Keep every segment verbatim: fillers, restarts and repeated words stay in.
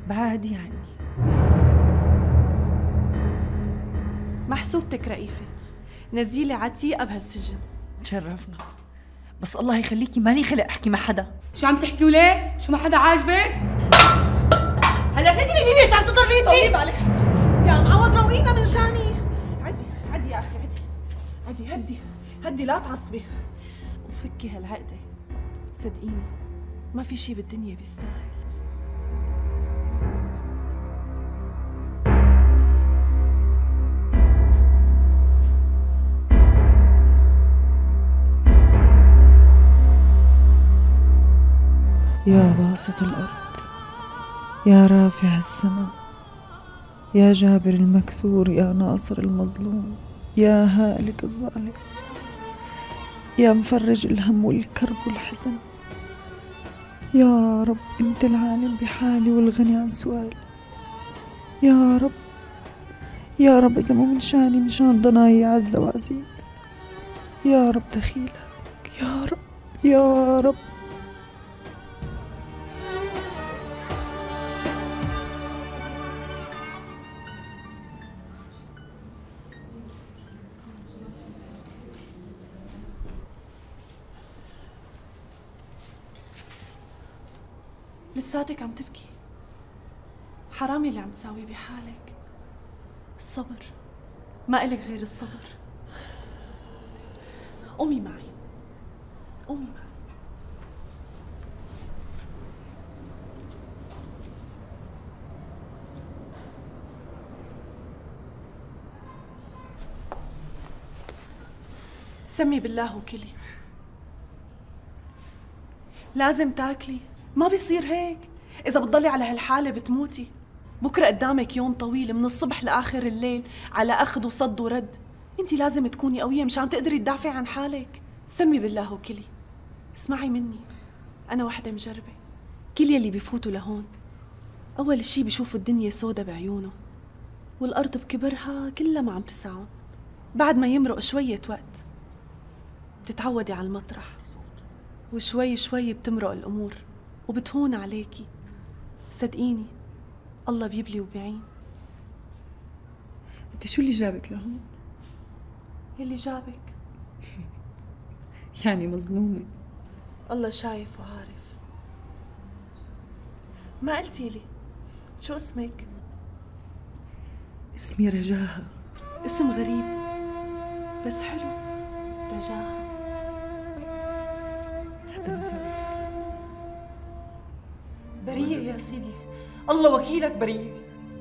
بعدي عني. محسوبتك رئيفة، نزيلي عتيقة بهالسجن. تشرفنا، بس الله يخليكي مالي خلق احكي مع حدا. شو عم تحكي وليه؟ شو ما حدا عاجبك؟ هلا فيك تقولي ليش عم تضربيني؟ طيب عليك يا معوض، روقينا من شاني. عدي عدي يا اختي، عدي عدي، هدي هدي، لا تعصبي وفكي هالعقدة. صدقيني ما في شي بالدنيا بيستاهل. يا باسط الأرض، يا رافع السماء، يا جابر المكسور، يا ناصر المظلوم، يا هالك الظالم، يا مفرج الهم والكرب والحزن. يا رب انت العالم بحالي والغني عن سؤالي. يا رب يا رب إذا مو من شاني من شان ضناي عز وعزيز. يا رب دخيلك، يا رب يا رب. لساتك عم تبكي؟ حرامي اللي عم تساويه بحالك. الصبر، ما إلك غير الصبر. قومي معي، قومي معي. سمي بالله وكلي. لازم تاكلي، ما بيصير هيك. إذا بتضلي على هالحالة بتموتي. بكرة قدامك يوم طويل من الصبح لآخر الليل على أخذ وصد ورد. انتي لازم تكوني قوية مشان تقدري تدافعي عن حالك. سمي بالله وكلي. اسمعي مني، أنا وحدة مجربة. كل يلي بيفوتوا لهون أول شي بيشوفوا الدنيا سودا بعيونه، والأرض بكبرها كلها ما عم تسعهم. بعد ما يمرق شوية وقت بتتعودي على المطرح، وشوي شوي بتمرق الأمور وبتهون عليكي. صدقيني الله بيبلي وبيعين. انت شو اللي جابك لهون؟ يلي جابك يعني مظلومة. الله شايف وعارف. ما قلتي لي شو اسمك؟ اسمي رجاها. اسم غريب بس حلو، رجاها. هذا من ذوقك. بريء يا سيدي، الله وكيلك بريء.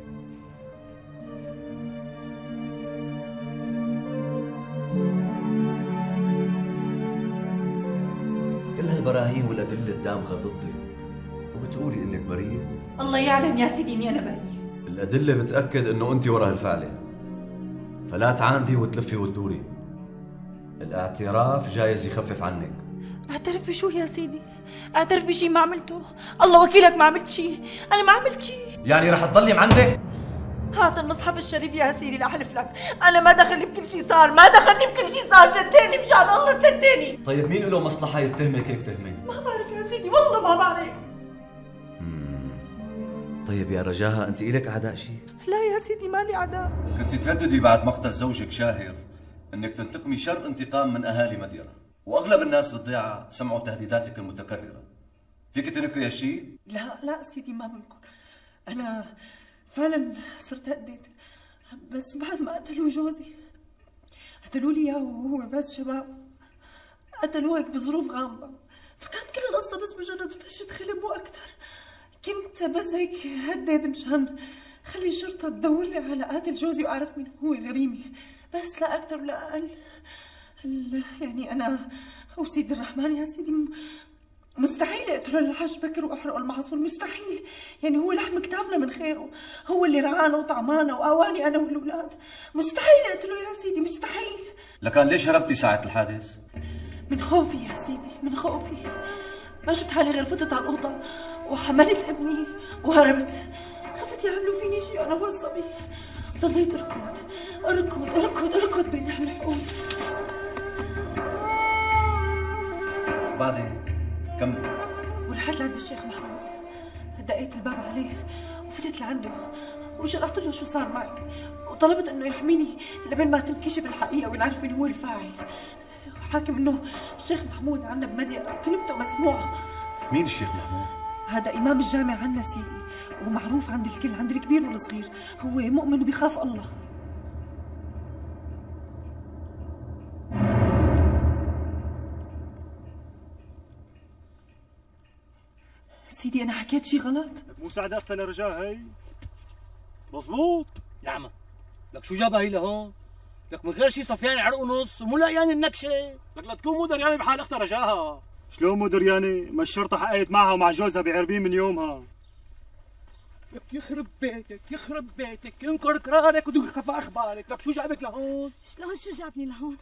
كل هالبراهين والأدلة الدامغة ضدك وبتقولي إنك بريئة؟ الله يعلم يا سيدي إني أنا بريء. الأدلة بتأكد إنه أنت ورا هالفعلة، فلا تعاندي وتلفي وتدوري. الاعتراف جايز يخفف عنك. اعترف بشو يا سيدي؟ اعترف بشي ما عملته؟ الله وكيلك ما عملت شي، أنا ما عملت شي. يعني رح تضلي معندك؟ هات المصحف الشريف يا سيدي لأحلف لك، أنا ما دخلني بكل شي صار، ما دخلني بكل شي صار، صدقني مشان الله صدقني. طيب مين له مصلحة يتهمك هيك تهمة؟ ما بعرف يا سيدي، والله ما بعرف. طيب يا رجاها أنت إلك أعداء شي؟ لا يا سيدي مالي أعداء. كنت تهددي بعد مقتل زوجك شاهر إنك تنتقمي شر انتقام من أهالي مديرة، وأغلب الناس بالضيعة سمعوا تهديداتك المتكررة. فيك تنكري هالشي؟ لا لا سيدي ما بنكر، أنا فعلا صرت هدد، بس بعد ما قتلوا جوزي قتلوا لي اياه وهو بس شباب، قتلوه هيك بظروف غامضة، فكانت كل القصة بس مجرد فشة خلب مو أكتر. كنت بس هيك هدد مشان خلي الشرطة تدور لي على قاتل جوزي وأعرف مين هو غريمي، بس لا أكتر ولا أقل. يعني أنا وسيد الرحمن يا سيدي مستحيل اقتله للحاج بكر واحرقه المحصول، مستحيل. يعني هو لحم كتافنا من خيره، هو اللي رعانا وطعمانا واواني انا والاولاد، مستحيل اقتله يا سيدي، مستحيل. لكان ليش هربتي ساعة الحادث؟ من خوفي يا سيدي، من خوفي. ما شفت حالي غير فتت على الأوضة وحملت ابني وهربت. خفت يعملوا فيني شيء انا والصبي. ضليت اركض اركض اركض اركض بين الحقود. وبعدين كمل. ورحت لعند الشيخ محمود، دقيت الباب عليه وفتح لعنده وشرحت له شو صار معي، وطلبت انه يحميني لبين ما تنكشف الحقيقه ونعرف مين هو الفاعل. حاكم انه الشيخ محمود عنا بمدينة كلمته مسموعه. مين الشيخ محمود؟ هذا امام الجامع عنا سيدي، ومعروف عند الكل، عند الكبير والصغير، هو مؤمن وبيخاف الله. سيدي انا حكيت شي غلط؟ لك مو سعد اختها لرجاء هي؟ مظبوط يا عم لك شو جابها هي لهون؟ لك من غير شي صفيان عرق ونص ومو لاقيان النكشه. لك لا تكون مو دريانه بحال اختها رجاها. شلون مو دريانه؟ ما الشرطه حققت معها ومع جوزها بعربين من يومها. لك يخرب بيتك يخرب بيتك انكر قرارك ودق خفا اخبارك. لك شو جابك لهون؟ شلون شو جابني لهون؟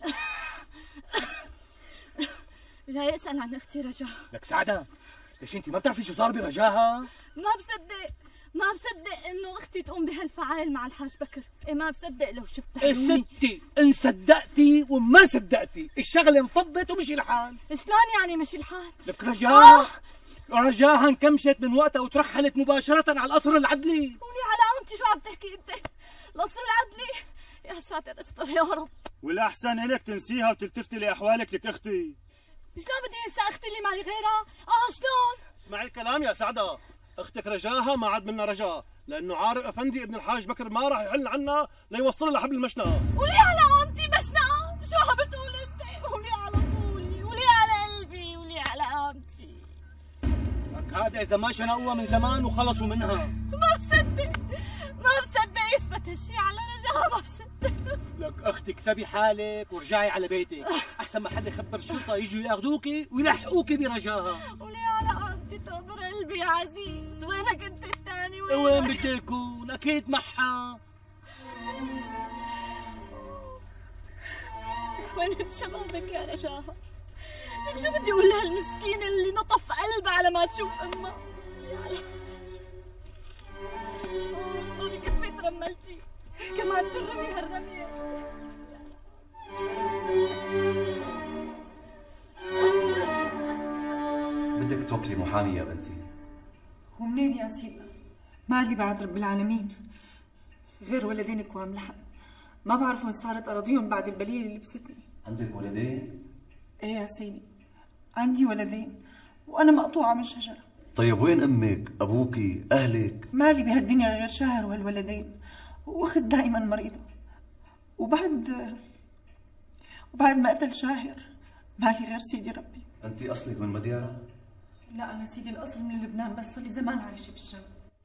جاي اسال عن اختي رجاء. لك سعده ليش انت ما بتعرفي شو صار برجاها؟ ما بصدق ما بصدق انه اختي تقوم بهالفعال مع الحاج بكر، إيه ما بصدق لو شفتها. إيه ستي ان صدقتي وما صدقتي الشغله انفضت ومشي الحال. شلون يعني مشي الحال؟ لك رجاها رجاها انكمشت من وقتها وترحلت مباشره على القصر العدلي. قولي على امتي شو عم تحكي انت؟ القصر العدلي؟ يا ساتر استر يا رب. والاحسن الك تنسيها وتلتفتي لاحوالك لك اختي. شلون بدي انسى اختي اللي معي غيرها؟ اه شلون؟ اسمعي الكلام يا سعده، اختك رجاها ما عاد منا رجاء، لانه عارف افندي ابن الحاج بكر ما راح يحل عنا ليوصلها لحبل المشنقه. قولي على امتي مشنقه، شو عم بتقول انت؟ قولي على طولي، قولي على قلبي، قولي على امتي. لك هذا اذا ما شنقوها من زمان وخلصوا منها. ما بصدق ما بصدق يثبت هالشي على رجاها، ما بصدق. لك اختي اكسبي حالك ورجعي على بيتك، احسن ما حدا يخبر الشرطه يجوا ياخذوكي ويلحقوكي برجاها. قولي على امتي تقبر قلبي يا عزيز، وينك انت الثاني؟ وين وين بدي يكون؟ اكيد معها. وين شبابك يا رجاها؟ لك شو بدي اقول لهالمسكينه اللي نطف قلبها على ما تشوف امها؟ اوه بكفي ترملتي كمان ترمي هالرميه. بدك توكلي محامي يا بنتي. ومنين يا سيدنا؟ مالي بعد رب العالمين غير ولدينك وعم لحق، ما بعرف وين صارت اراضيهم بعد البليه اللي لبستني. عندك ولدين؟ ايه يا سيدي عندي ولدين وانا مقطوعه من شجره. طيب وين امك؟ ابوكي؟ اهلك؟ مالي بهالدنيا غير شاهر وهالولدين، واخت دائما مريضه، وبعد وبعد ما قتل شاهر مالي غير سيدي ربي. انت اصلك من مديارة؟ لا انا سيدي الاصل من لبنان، بس صار لي زمان عايشه بالشام.